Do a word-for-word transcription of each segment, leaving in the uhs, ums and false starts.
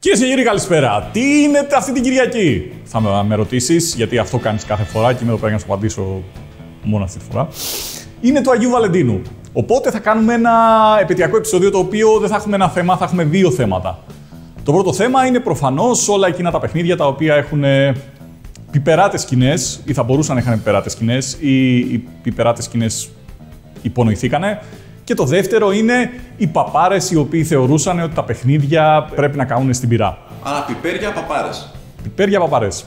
Κυρίες και κύριοι, καλησπέρα. Τι είναι αυτή την Κυριακή? Θα με, με ρωτήσεις, γιατί αυτό κάνεις κάθε φορά και είμαι εδώ πέρα για να σου απαντήσω μόνο αυτή τη φορά. Είναι το Αγίου Βαλεντίνου. Οπότε θα κάνουμε ένα επαιτειακό επεισόδιο, το οποίο δεν θα έχουμε ένα θέμα, θα έχουμε δύο θέματα. Το πρώτο θέμα είναι προφανώς όλα εκείνα τα παιχνίδια τα οποία έχουν πιπεράτες σκηνές ή θα μπορούσαν να είχαν πιπεράτες σκηνές ή οι πιπεράτες σκηνές υπονοηθήκανε. Και το δεύτερο είναι οι παπάρες οι οποίοι θεωρούσαν ότι τα παιχνίδια πρέπει να κάνουν στην πυρά. Άρα πιπέρια, παπάρες. Πιπέρια, παπάρες.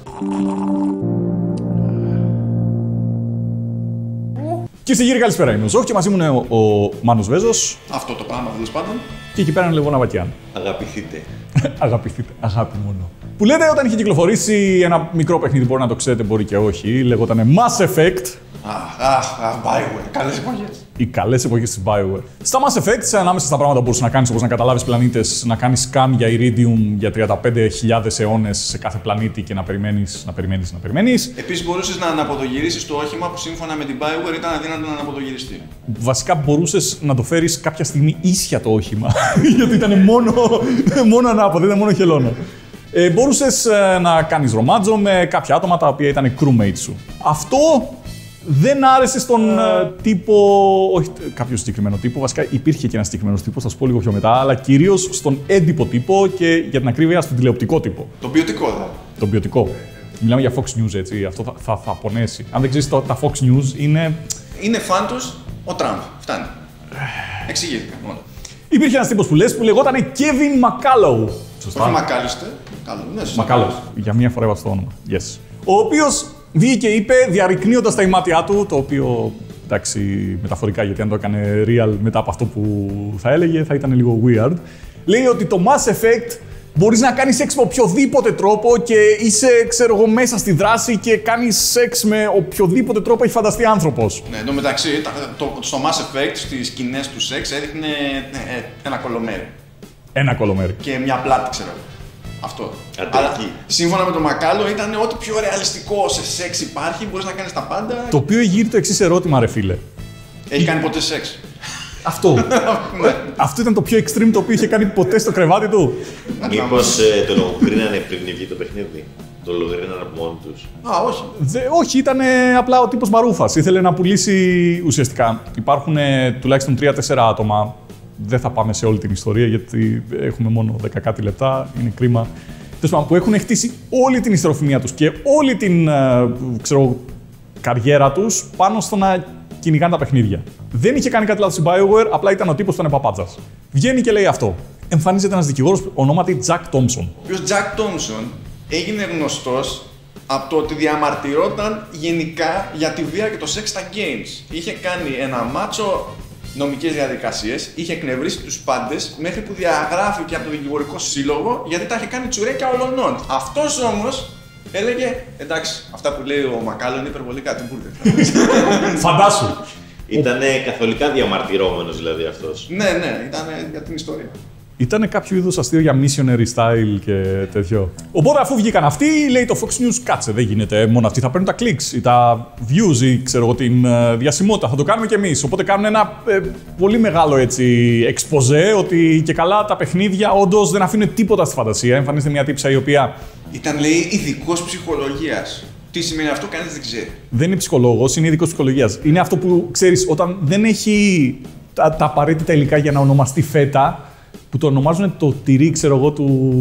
Κυρίες και κύριοι, καλησπέρα. Είμαι ο Ζόχ και μαζί μου είναι ο, ο Μάνος Βέζος. Αυτό το πράγμα τέλος πάντων. Και εκεί πέρα είναι Λεβόνα Βακιάν. Αγαπηθείτε. Αγαπηθείτε. Αγάπη μόνο. Που λέτε όταν είχε κυκλοφορήσει ένα μικρό παιχνίδι, μπορεί να το ξέρετε, μπορεί και όχι. Λεγότανε Mass Effect. Αχ, αχ, αχ, BioWare. Καλές εποχές. Οι καλές εποχές της BioWare. Στα Mass Effect, ανάμεσα στα πράγματα που μπορείς να κάνεις, όπως να καταλάβεις πλανήτες, να κάνεις scan για Iridium για τριάντα πέντε χιλιάδες αιώνες σε κάθε πλανήτη και να περιμένεις, να περιμένεις, να περιμένεις. Επίσης μπορούσες να αναποδογυρίσεις το όχημα που σύμφωνα με την BioWare ήταν αδύνατο να αναποδογυριστεί. Βασικά μπορούσες να το φέρεις κάποια στιγμή ίσια το όχημα, γιατί ήταν μόνο, μόνο ανάποδο, ήταν μόνο χελώνα. Ε, μπορούσες ε, να κάνεις ρομάτζο με κάποια άτομα τα οποία ήταν crewmates σου. Αυτό δεν άρεσε στον uh, τύπο, όχι κάποιο συγκεκριμένο τύπο, βασικά υπήρχε και ένα συγκεκριμένο τύπο, θα σου πω λίγο πιο μετά, αλλά κυρίως στον έντυπο τύπο και για την ακρίβεια στον τηλεοπτικό τύπο. Τον ποιοτικό, δε. Τον ποιοτικό. Μιλάμε για Fox News, έτσι, αυτό θα, θα, θα πονέσει. Αν δεν ξέρεις, τα Fox News είναι... Είναι φαν τους ο Τραμπ, φτάνει. Εξηγήθηκα μόνο. Υπήρχε ένας τύπος που λες που λεγόταν Kevin McCullough. Σωστά. Όχι Μακάλιστε. Μακάλος. Για μία φορά έβαλα το όνομα. Yes. Ο οποίος βγήκε και είπε, διαρρικνύοντας τα ημάτια του, το οποίο, εντάξει, μεταφορικά, γιατί αν το έκανε real μετά από αυτό που θα έλεγε, θα ήταν λίγο weird. Λέει ότι το Mass Effect μπορείς να κάνεις σεξ με οποιοδήποτε τρόπο και είσαι, ξέρω εγώ, μέσα στη δράση και κάνεις σεξ με οποιοδήποτε τρόπο έχει φανταστεί άνθρωπος. Ναι, εν μεταξύ, το, το, στο Mass Effect, στις σκηνές του σεξ, έδειχνε ναι, ένα κολομέρι. Ένα κολομέρι. Και μια πλάτη, ξέρω. Αυτό. Αλλά σύμφωνα με τον Μακάλο ήταν ό,τι πιο ρεαλιστικό σε σεξ υπάρχει, μπορείς να κάνεις τα πάντα. Το οποίο γύρει το εξής ερώτημα, ρε φίλε. Έχει κάνει ποτέ σεξ? Αυτό. Αυτό ήταν το πιο extreme το οποίο είχε κάνει ποτέ στο κρεβάτι του. Μήπως ε, το λογοκρίνανε πριν βγει το παιχνίδι? Το λογοκρίνανε από μόνοι τους? Α, όχι. Δε, όχι, ήταν απλά ο τύπος Μαρούφας. Ήθελε να πουλήσει ουσιαστικά. Υπάρχουν ε, τουλάχιστον τρία τέσσερα άτομα. Δεν θα πάμε σε όλη την ιστορία γιατί έχουμε μόνο δέκα κάτι λεπτά, είναι κρίμα. Που έχουν χτίσει όλη την ιστεροφημία τους και όλη την ξέρω, καριέρα τους πάνω στο να κυνηγάνε τα παιχνίδια. Δεν είχε κάνει κάτι λάθος η BioWare, απλά ήταν ο τύπος που ήταν παπάτζας. Βγαίνει και λέει αυτό. Εμφανίζεται ένας δικηγόρος ονόματι Jack Thompson. Ο οποίος Jack Thompson έγινε γνωστός από το ότι διαμαρτυρόταν γενικά για τη βία και το σεξ στα games. Είχε κάνει ένα μάτσο νομικές διαδικασίες, είχε εκνευρίσει τους πάντες μέχρι που διαγράφηκε από το δικηγορικό σύλλογο γιατί τα είχε κάνει τσουρέκια ολονών. Αυτός όμως έλεγε εντάξει, αυτά που λέει ο Μακάλο είναι υπερβολικά, τι μπορείτε. Φαντάσου. Ήτανε καθολικά διαμαρτυρόμενος δηλαδή αυτός. Ναι, ναι, ήτανε για την ιστορία. Ήτανε κάποιο είδους αστείο για missionary style και τέτοιο. Οπότε αφού βγήκαν αυτοί, λέει το Fox News, κάτσε, δεν γίνεται μόνο αυτοί. Θα παίρνουν τα clicks ή τα views ή ξέρω εγώ την uh, διασημότητα. Θα το κάνουμε κι εμείς. Οπότε κάνουν ένα ε, πολύ μεγάλο έτσι εξποζέ ότι και καλά τα παιχνίδια όντως δεν αφήνουν τίποτα στη φαντασία. Εμφανίζεται μια τύψα η οποία. Ήταν λέει ειδικός ψυχολογίας. Τι σημαίνει αυτό, κανείς δεν ξέρει. Δεν είναι ψυχολόγος, είναι ειδικός ψυχολογίας. Είναι αυτό που ξέρεις όταν δεν έχει τα, τα απαραίτητα υλικά για να ονομαστεί φέτα. Που το ονομάζουν το τυρί, ξέρω εγώ,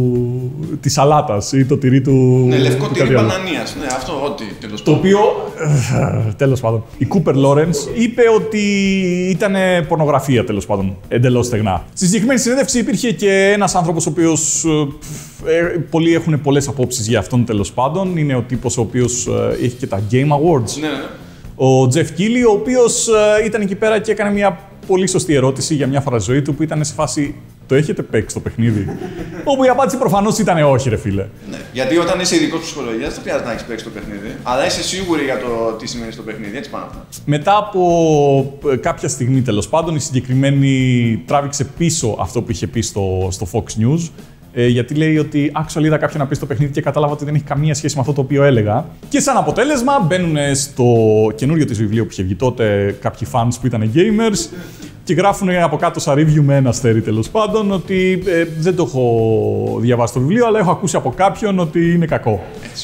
του... της σαλάτας ή το τυρί του... Ναι, λευκό του τυρί μπανανίας. Ναι, αυτό ό,τι τέλος το πάντων. οποίο, τέλος πάντων, η Cooper Lawrence είπε ότι ήταν πορνογραφία, τέλος πάντων, εντελώς στεγνά. Στη συγκεκριμένη συνέντευξη υπήρχε και ένας άνθρωπος ο οποίος... Ε, πολλοί έχουν πολλές απόψεις για αυτόν, τέλος πάντων. Είναι ο τύπος ο οποίος ε, έχει και τα Game Awards. Ναι, ναι. Ο Jeff Keighley, ο οποίος ε, ήταν εκεί πέρα και έκανε μια πολύ σωστή ερώτηση για μια φορά στη ζωή του που ήταν σε φάση το έχετε παίξει το παιχνίδι? Όπου η απάντηση προφανώς ήταν όχι, ρε φίλε. Ναι, γιατί όταν είσαι ειδικός ψυχολογίας δεν χρειάζεται να έχεις παίξει το παιχνίδι, αλλά είσαι σίγουρη για το τι σημαίνει στο παιχνίδι, έτσι πάνω αυτά. Μετά από κάποια στιγμή, τέλος πάντων, η συγκεκριμένη τράβηξε πίσω αυτό που είχε πει στο, στο Fox News. Ε, γιατί λέει ότι actually είδα κάποιον να πει στο παιχνίδι και κατάλαβα ότι δεν έχει καμία σχέση με αυτό το οποίο έλεγα. Και σαν αποτέλεσμα μπαίνουν στο καινούριο της βιβλίο που είχε βγει τότε κάποιοι fans που ήταν gamers. Και γράφουν από κάτω στα review με ένα αστέρι τέλος πάντων ότι ε, δεν το έχω διαβάσει το βιβλίο, αλλά έχω ακούσει από κάποιον ότι είναι κακό. Έτσι.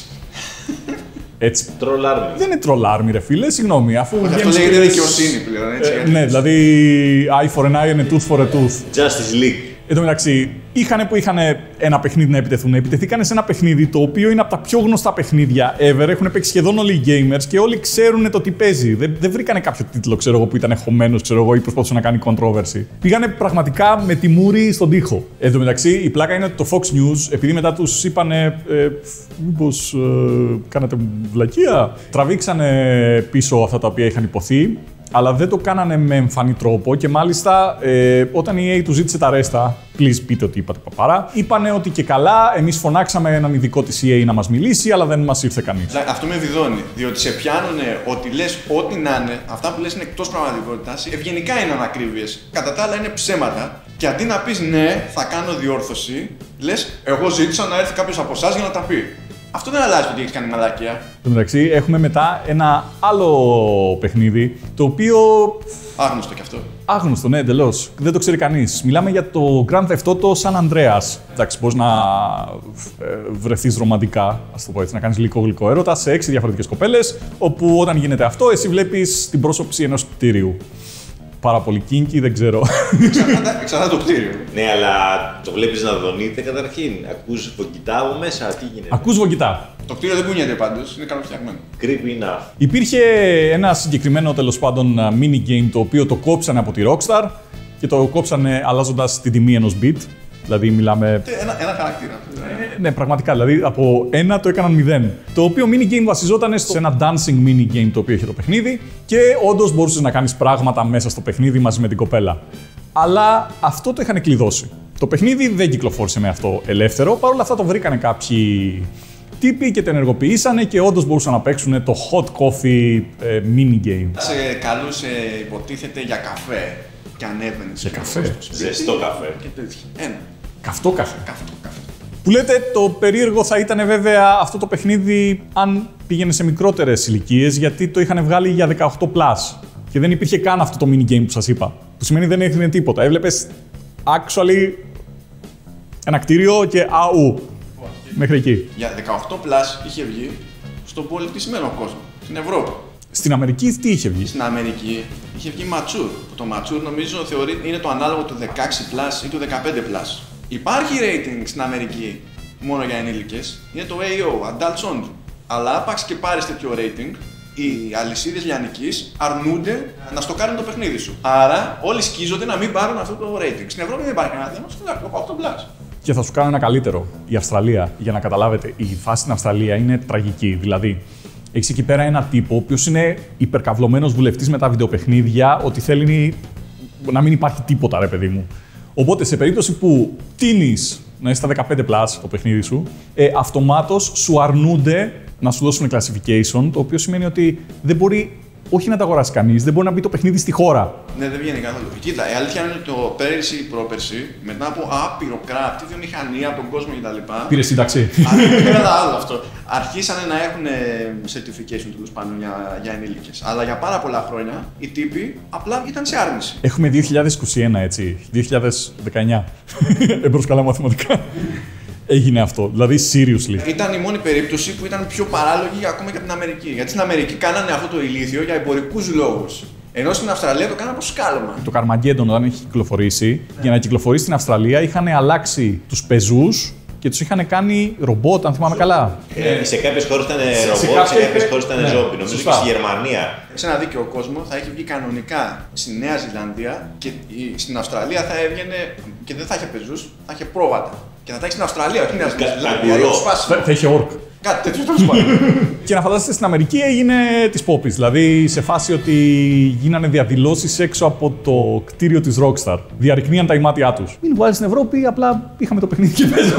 Έτσι. Τρολάρμι. Δεν είναι τρολάρμι, ρε φίλε, συγγνώμη. Αφού Αυτό βγαίνεις λέγεται και λες- δικαιοσύνη πλέον, έτσι. Ε, ναι, δηλαδή eye for an eye and a tooth for a tooth. Justice League. Εν τω μεταξύ, είχαν που είχαν ένα παιχνίδι να επιτεθούν. Επιτεθήκανε σε ένα παιχνίδι το οποίο είναι από τα πιο γνωστά παιχνίδια ever. Έχουν παίξει σχεδόν όλοι οι gamers και όλοι ξέρουν το τι παίζει. Δεν, δεν βρήκανε κάποιο τίτλο, ξέρω εγώ, που ήταν χωμένος, ξέρω εγώ, ή προσπαθούσε να κάνει controversy. Πήγανε πραγματικά με τη μούρη στον τοίχο. Εν τω μεταξύ, η πλάκα είναι ότι το Fox News, επειδή μετά τους είπανε, ε, μήπως ε, κάνατε βλακεία, τραβήξανε πίσω αυτά τα οποία είχαν υποθεί. Αλλά δεν το κάνανε με εμφανή τρόπο και μάλιστα ε, όταν η ι έι του ζήτησε τα ρέστα, please πείτε ότι είπατε παπάρα, είπανε ότι και καλά, εμείς φωνάξαμε έναν ειδικό της ι έι να μας μιλήσει, αλλά δεν μας ήρθε κανείς. Αυτό με βιδώνει, διότι σε πιάνουνε ότι λες ό,τι να είναι, αυτά που λες είναι εκτός πραγματικότητας, ευγενικά είναι ανακρίβειες, κατά τα άλλα είναι ψέματα και αντί να πεις ναι, θα κάνω διόρθωση, λες εγώ ζήτησα να έρθει κάποιος από εσάς για να τα πει. Αυτό δεν αλλάζει ότι έχεις κάνει μαλακία. Εν τω μεταξύ, έχουμε μετά ένα άλλο παιχνίδι, το οποίο. Άγνωστο κι αυτό. Άγνωστο, ναι, εντελώς. Δεν το ξέρει κανείς. Μιλάμε για το Grand Theft Auto San Andreas. Εντάξει, πώς να βρεθείς ρομαντικά, ας το πω έτσι, να κάνεις γλυκό-γλυκό έρωτα σε έξι διαφορετικές κοπέλες, όπου όταν γίνεται αυτό, εσύ βλέπεις την πρόσωψη ενός κτίριου. Πάρα πολύ kinky, δεν ξέρω. Ξανά το κτίριο. Ναι, αλλά το βλέπεις να δονείται καταρχήν. Ακούς βογγητά από μέσα, τι γίνεται. Ακούς βογγητά. Το κτίριο δεν κουνιέται πάντως, είναι καλοφτιαγμένο. Creepy enough. Υπήρχε ένα συγκεκριμένο τέλος πάντων mini game το οποίο το κόψανε από τη Rockstar και το κόψανε αλλάζοντας την τιμή ενός bit. Δηλαδή μιλάμε. Ένα, ένα χαρακτήρα. Ε, ναι, πραγματικά. Δηλαδή από ένα το έκαναν μηδέν. Το οποίο mini game βασιζόταν σε ένα dancing mini game το οποίο είχε το παιχνίδι και όντως μπορούσες να κάνεις πράγματα μέσα στο παιχνίδι μαζί με την κοπέλα. Αλλά αυτό το είχαν κλειδώσει. Το παιχνίδι δεν κυκλοφόρησε με αυτό ελεύθερο. Παρ' όλα αυτά το βρήκανε κάποιοι τύποι και το ενεργοποιήσανε και όντως μπορούσαν να παίξουν το hot coffee ε, mini game. Σε καλούσε, υποτίθεται, για καφέ και ανέβαινε. Για καφέ. Ζεστό καφέ. Και τέτοια. Ένα. Καυτό καφέ. Καυτό καφέ. Που λέτε, το περίεργο θα ήταν βέβαια αυτό το παιχνίδι αν πήγαινε σε μικρότερες ηλικίες, γιατί το είχαν βγάλει για δεκαοκτώ πλας και δεν υπήρχε καν αυτό το mini game που σας είπα. Που σημαίνει δεν έδινε τίποτα. Έβλεπες actually ένα κτίριο και αου. Μέχρι εκεί. Για δεκαοκτώ πλας είχε βγει στον πολιτισμένο κόσμο, στην Ευρώπη. Στην Αμερική τι είχε βγει? Στην Αμερική είχε βγει Mature. Το Mature νομίζω θεωρεί, είναι το ανάλογο του δεκαέξι πλας ή του δεκαπέντε πλας. Υπάρχει rating στην Αμερική μόνο για ενήλικες, είναι το έι ο, Adults Only. Αλλά άπαξ και πάρεις τέτοιο rating, οι αλυσίδες λιανικής αρνούνται να στοκάρουν το παιχνίδι σου. Άρα όλοι σκίζονται να μην πάρουν αυτό το rating. Στην Ευρώπη δεν υπάρχει κανένα θέμα, στο δεκαοκτώ πλας. Και θα σου κάνω ένα καλύτερο. Η Αυστραλία, για να καταλάβετε, η φάση στην Αυστραλία είναι τραγική. Δηλαδή, έχεις εκεί πέρα ένα τύπο, ο οποίος είναι υπερκαυλωμένος βουλευτής με τα βιντεοπαιχνίδια, ότι θέλει να μην υπάρχει τίποτα, ρε παιδί μου. Οπότε, σε περίπτωση που τίνεις να είσαι στα δεκαπέντε πλας το παιχνίδι σου, ε, αυτομάτως σου αρνούνται να σου δώσουν classification, το οποίο σημαίνει ότι δεν μπορεί όχι να τα αγοράσει κανείς, δεν μπορεί να μπει το παιχνίδι στη χώρα. Ναι, δεν βγαίνει καθόλου. Κοίτα, η αλήθεια είναι ότι το πέρυσι ή πρόπερσι, μετά από άπειρο κράτ, τη βιομηχανία, από τον κόσμο κτλ. Πήρε σύνταξη. Είναι ένα άλλο αυτό. Αρχίσανε να έχουν certification τέλος πάντων για, για ενήλικες. Αλλά για πάρα πολλά χρόνια οι τύποι απλά ήταν σε άρνηση. Έχουμε δύο χιλιάδες είκοσι ένα, έτσι. δύο χιλιάδες δεκαεννιά. Εμπρός καλά μαθηματικά. Έγινε αυτό. Δηλαδή, seriously. Ήταν η μόνη περίπτωση που ήταν πιο παράλογη ακόμα και από την Αμερική. Γιατί στην Αμερική κάνανε αυτό το ηλίθιο για εμπορικούς λόγους. Ενώ στην Αυστραλία το κάνανε από σκάλωμα. Το Carmageddon, όταν είχε κυκλοφορήσει, ναι. για να κυκλοφορήσει στην Αυστραλία, είχαν αλλάξει τους πεζούς και τους είχαν κάνει ρομπότ, αν θυμάμαι καλά. Ε, σε κάποιες χώρες ήταν ρομπότ, σε κάποιες χώρες ήταν ζόμπι. Νομίζω και στη Γερμανία. Σε ένα δίκαιο κόσμο θα έχει βγει κανονικά στη Νέα Ζηλανδία και στην Αυστραλία θα έβγαινε και δεν θα είχε πεζούς, θα είχε πρόβατα. Και θα τα έχει στην Αυστραλία, όχι στην Νέα Ζηλανδία. Θα είχε όρκ. Κάτι τέτοιο τέλος πάντων. Και να φανταστείτε, στην Αμερική έγινε της πόπης. Δηλαδή, σε φάση ότι γίνανε διαδηλώσεις έξω από το κτίριο της Rockstar. Διαρριγνύαν τα ημάτια τους. Μην βγάλει στην Ευρώπη, απλά είχαμε το παιχνίδι και παίζαμε.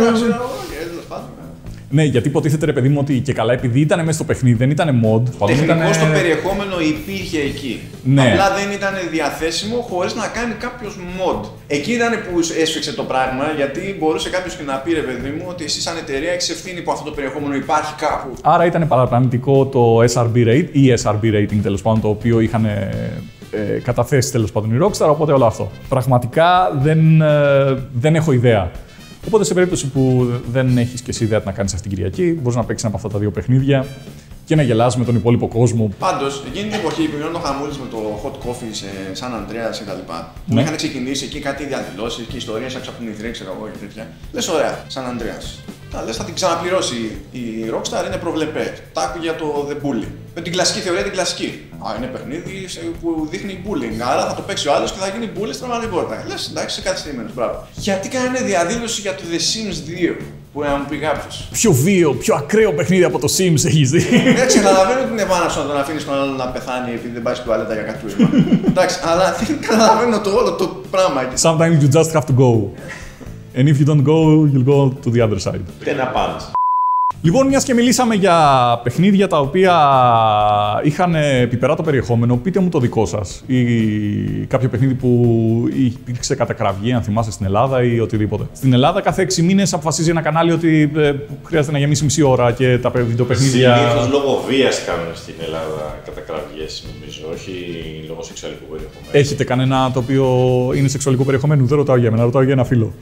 Ναι, γιατί υποτίθεται, ρε παιδί μου, ότι και καλά, επειδή ήταν μέσα στο παιχνίδι, δεν ήταν mod. Τεχνικώς ήτανε... το περιεχόμενο υπήρχε εκεί. Ναι. Απλά δεν ήταν διαθέσιμο χωρίς να κάνει κάποιος mod. Εκεί ήταν που έσφιξε το πράγμα, γιατί μπορούσε κάποιος και να πει, ρε παιδί μου, ότι εσύ σαν εταιρεία έχεις ευθύνη που αυτό το περιεχόμενο υπάρχει κάπου. Άρα ήταν παραπλανητικό το ες αρ μπι rate ή ες αρ μπι rating, τέλος πάντων, το οποίο είχαν ε, καταθέσει τέλος πάντων η Rockstar, οπότε όλο αυτό. Πραγματικά δεν, ε, δεν έχω ιδέα. Οπότε σε περίπτωση που δεν έχεις και εσύ ιδέα τι να κάνεις αυτήν την Κυριακή, μπορείς να παίξεις ένα από αυτά τα δύο παιχνίδια και να γελάς με τον υπόλοιπο κόσμο. Πάντως, εκείνη την εποχή που γινόταν ο χαμούλης με το hot coffee σε San Andreas και τα λοιπά, που Ναι. είχαν ξεκινήσει εκεί κάτι διαδηλώσεις και ιστορίες έξω από την ηθρή, ξέρω εγώ και τέτοια. Λες, ωραία, San Andreas. Τα λες, θα την ξαναπληρώσει η Rockstar, είναι προβλεπέ. Τα άκου για το The Bully. Με την κλασική θεωρία, την κλασική. Α, είναι παιχνίδι που δείχνει bullying. Άρα θα το παίξει ο άλλος και θα γίνει bully στην πραγματικότητα. Λες, εντάξει, είσαι καθυστερημένος, μπράβο. Γιατί κάνανε διαδήλωση για το The Sims δύο, που να μου πει κάποιος. Πιο βίαιο, πιο ακραίο παιχνίδι από το Sims έχεις δει. Έτσι, καταλαβαίνω την επάναψη να τον αφήνει τον άλλον να πεθάνει επειδή δεν πάει στην τουαλέτα για κατούρισμα. Εντάξει, αλλά δεν καταλαβαίνω το όλο το πράγμα. Sometimes you just have to go. And if you don't go, you'll go to the other side. Τι να πάνε. Λοιπόν, μιας και μιλήσαμε για παιχνίδια τα οποία είχαν επιπεράτο περιεχόμενο, πείτε μου το δικό σας. Ή κάποιο παιχνίδι που υπήρξε κατακραυγή, αν θυμάσαι, στην Ελλάδα ή οτιδήποτε. Στην Ελλάδα, κάθε έξι μήνες αποφασίζει ένα κανάλι ότι ε, χρειάζεται να γεμίσει μισή ώρα και τα βιντεοπαιχνίδια. Συνήθως λόγω βίας κάνουν στην Ελλάδα κατακραυγές, νομίζω, όχι λόγω σεξουαλικού περιεχομένου. Έχετε κανένα το οποίο είναι σεξουαλικό περιεχομένο? Δεν ρωτάω για εμένα, ρωτάω για ένα φίλο.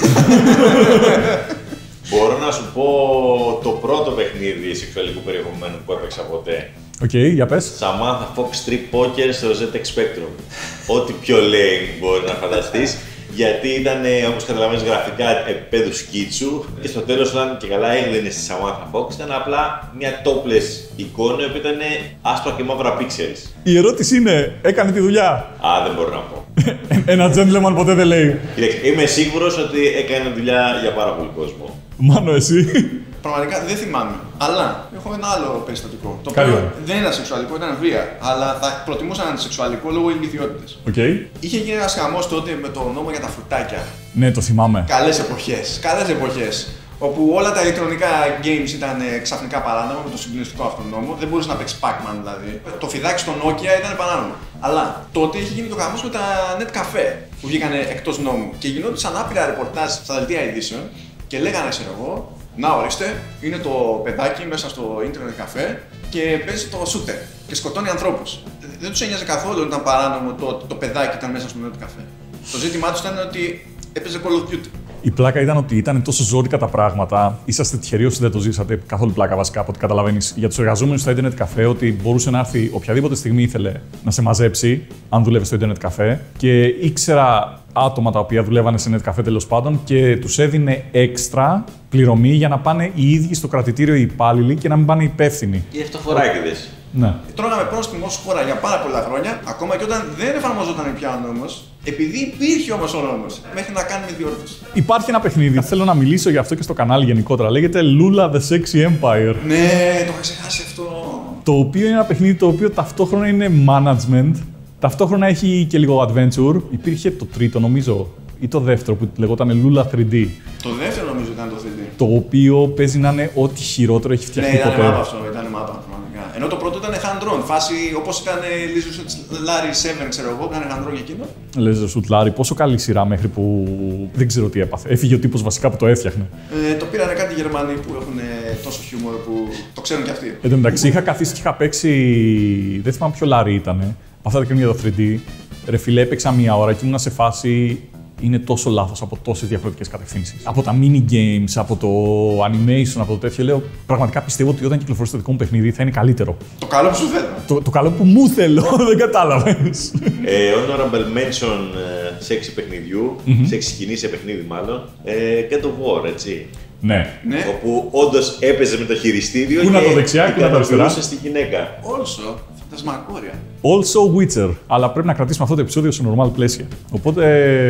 Μπορώ να σου πω το πρώτο παιχνίδι σεξουαλικού περιεχομένου που έπαιξα ποτέ. Οκ, okay, για πες. Samantha Fox Strip Poker στο ζετ εξ Spectrum. Ό,τι πιο lame μπορεί να φανταστείς. Γιατί ήταν, όπως καταλαβαίνεις, γραφικά επίπεδου σκίτσου και στο τέλος, όταν και καλά έγλαινε στη Samantha Fox, ήταν απλά μια topless εικόνα που ήταν άσπρα και μαύρα pixels. Η ερώτηση είναι, έκανε τη δουλειά? Α, δεν μπορώ να πω. Ένα gentleman ποτέ δεν λέει. Κοίταξε, είμαι σίγουρος ότι έκανε δουλειά για πάρα πολύ κόσμο. Μάνο, εσύ. Πραγματικά δεν θυμάμαι. Αλλά έχω ένα άλλο περιστατικό. Το Καλή οποίο ώρα. δεν ήταν σεξουαλικό, ήταν βία. Αλλά θα προτιμούσα να είναι σεξουαλικό λόγω ηλικιότητας. Okay. Είχε γίνει ένας χαμός τότε με το νόμο για τα φρουτάκια. Ναι, το θυμάμαι. Καλές εποχές. Καλές εποχές. Όπου όλα τα ηλεκτρονικά games ήταν ε, ξαφνικά παράνομα με το συγκλονιστικό αυτό νόμο. Δεν μπορούσε να παίξει Pac-Man δηλαδή. Το φιδάκι στο Nokia ήταν παράνομο. Αλλά τότε είχε γίνει το χαμός με τα net cafe που βγήκαν εκτός νόμου. Και γινόντουσαν άπειρα ρεπορτάζ στα δελτία ειδήσεων και λέγανε, ξέρω εγώ, να ορίστε, είναι το παιδάκι μέσα στο ίντερνετ καφέ και παίζει το shooter και σκοτώνει ανθρώπους. Δεν τους ένοιαζε καθόλου ότι ήταν παράνομο το ότι το παιδάκι ήταν μέσα στο ίντερνετ καφέ. Το ζήτημά τους ήταν ότι έπαιζε Call of Duty. Η πλάκα ήταν ότι ήταν τόσο ζώρικα τα πράγματα. Είσαστε τυχεροί όσοι δεν το ζήσατε. Καθόλου πλάκα βασικά από ό,τι καταλαβαίνεις. Για τους εργαζόμενους στο Ιντερνετ καφέ, ότι μπορούσε να έρθει οποιαδήποτε στιγμή ήθελε να σε μαζέψει, αν δούλευε στο Ιντερνετ καφέ. Και ήξερα άτομα τα οποία δουλεύανε σε Ιντερνετ καφέ τέλος πάντων και τους έδινε έξτρα πληρωμή για να πάνε οι ίδιοι στο κρατητήριο οι υπάλληλοι και να μην πάνε υπεύθυνοι. Οι αυτοφοράκηδες. Ναι. Τρώγαμε πρόστιμο ως χώρα για πάρα πολλά χρόνια, ακόμα και όταν δεν εφαρμοζόταν πια ο νόμος, επειδή υπήρχε όμως ο νόμος, μέχρι να κάνουμε διόρθωση. Υπάρχει ένα παιχνίδι, θέλω να μιλήσω για αυτό και στο κανάλι γενικότερα. Λέγεται Lula the Sexy Empire. Ναι, το είχα ξεχάσει αυτό. Το οποίο είναι ένα παιχνίδι το οποίο ταυτόχρονα είναι management, ταυτόχρονα έχει και λίγο adventure. Υπήρχε το τρίτο νομίζω, ή το δεύτερο που λεγόταν Lula θρι ντι. Το δεύτερο νομίζω ήταν το θρι ντι. Το οποίο παίζει να είναι ό,τι χειρότερο έχει φτιαχτεί Ναι, ήταν ποτέ. μάπα αυτό, ήταν μάπα πραγματικά. Ενώ το πρώτο ήταν hand-drawn, φάση όπως ήταν Leisure Larry επτά, ξέρω εγώ, που ήταν hand-drawn για εκείνο. Leisure Larry, πόσο καλή σειρά μέχρι που δεν ξέρω τι έπαθε. Έφυγε ο τύπος βασικά που το έφτιαχνε. Ε, το πήρανε κάτι Γερμανοί που έχουν τόσο χιούμορ που το ξέρουν κι αυτοί. Εν τω μεταξύ είχα καθίσει και είχα παίξει. Δεν θυμάμαι ποιο Larry ήταν. Από αυτά τα καινούργια το θρι ντι. Ρε φίλε, έπαιξα μία ώρα και ήμουν σε φάση. Είναι τόσο λάθος από τόσες διαφορετικές κατευθύνσεις. Από τα mini games, από το animation, από το τέτοιο. Λέω πραγματικά πιστεύω ότι όταν κυκλοφορήσει το δικό μου παιχνίδι θα είναι καλύτερο. Το καλό που σου θέλω. Το, το καλό που μου θέλω, δεν κατάλαβες. Ε, honorable mention ε, σεξι παιχνιδιού, σεξι σκηνή σε παιχνίδι μάλλον, ε, God of War, έτσι. Ναι. Ναι, Όπου όντως έπαιζε με το χειριστήριο Πού και να το δεξιά, πού να το αριστερά. στη γυναίκα. also, φαντασμακόρια. Also Witcher. Αλλά πρέπει να κρατήσουμε αυτό το επεισόδιο σε normal πλαίσια. Οπότε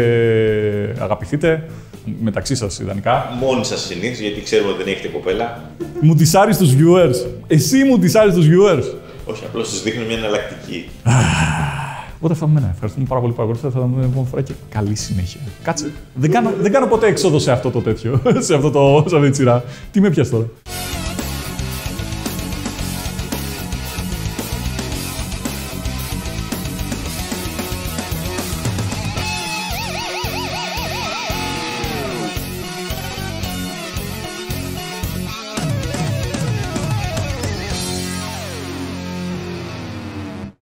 αγαπηθείτε μεταξύ σας ιδανικά. Μόνοι σας συνήθως, γιατί ξέρουμε ότι δεν έχετε κοπέλα. Μου τισάρεις τους viewers. Εσύ μου τισάρεις τους viewers. Όχι, απλώς σας δείχνω μια εναλλακτική. Οπότε αυτά από μένα. Ευχαριστούμε πάρα πολύ που παρακολουθήσατε. Θα τα δούμε την επόμενη φορά και καλή συνέχεια. Κάτσε. Δεν κάνω, δεν κάνω ποτέ έξοδο σε αυτό το τέτοιο. σε, αυτό το, σε αυτή τη σειρά. Τι με πιάσει τώρα.